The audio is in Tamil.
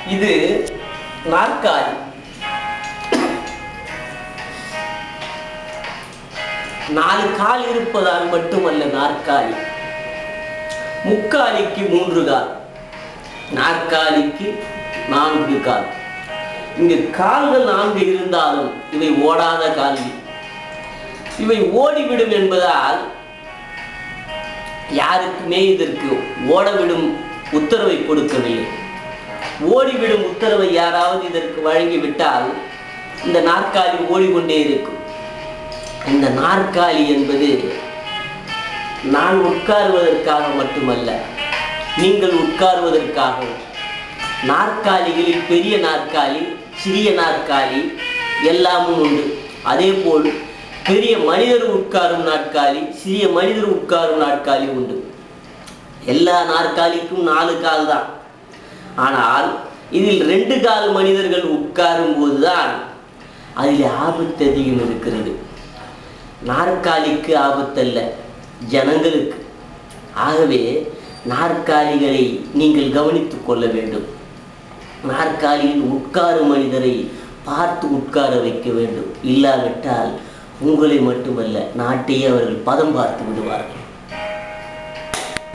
இது நாற்காலி. 4 கால் இருப்பதால் மட்டுமல்ல நாற்காலி. முக்காலிக்கு 3 கால், நாற்காலிக்கு 4 கால். இங்கு கால்கள் 4 இருந்தாலும் இவை ஓடாத கால்கள். இவை ஓடிவிடும் என்பதால் யாருக்குமே இதற்கு ஓடவிடும் உத்தரவை கொடுக்கவில்லை. ஓடிவிடும் உத்தரவை யாராவது இதற்கு வழங்கிவிட்டால் இந்த நாற்காலி ஓடிக்கொண்டே இருக்கும். இந்த நாற்காலி என்பது நான் உட்காருவதற்காக மட்டுமல்ல, நீங்கள் உட்காருவதற்காகவும். நாற்காலிகளில் பெரிய நாற்காலி, சிறிய நாற்காலி எல்லாமும் உண்டு. அதே போல் பெரிய மனிதர் உட்காரும் நாற்காலி, சிறிய மனிதர் உட்காரும் நாற்காலி உண்டு. எல்லா நாற்காலிக்கும் 4 கால் தான். ஆனால் இதில் 2 கால் மனிதர்கள் உட்காரும் போதுதான் அதில் ஆபத்து அதிகம் இருக்கிறது. நாற்காலிக்கு ஆபத்தல்ல, ஜனங்களுக்கு. ஆகவே நாற்காலிகளை நீங்கள் கவனித்துக் கொள்ள வேண்டும். நாற்காலியில் உட்காரும் மனிதரை பார்த்து உட்கார வைக்க வேண்டும். இல்லாவிட்டால் உங்களை மட்டுமல்ல, நாட்டையே அவர்கள் பதம் பார்த்து விடுவார்கள்.